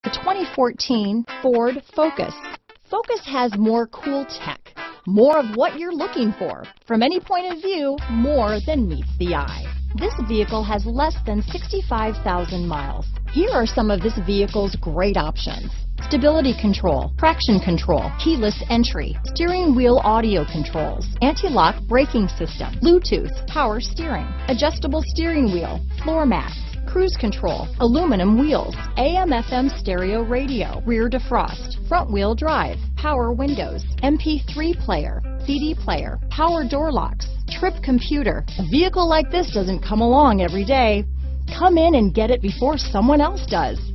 The 2014 Ford Focus. Focus has more cool tech, more of what you're looking for. From any point of view, more than meets the eye. This vehicle has less than 65,000 miles. Here are some of this vehicle's great options: stability control, traction control, keyless entry, steering wheel audio controls, anti-lock braking system, Bluetooth, power steering, adjustable steering wheel, floor mats, cruise control, aluminum wheels, AM/FM stereo radio, rear defrost, front wheel drive, power windows, MP3 player, CD player, power door locks, trip computer. A vehicle like this doesn't come along every day. Come in and get it before someone else does.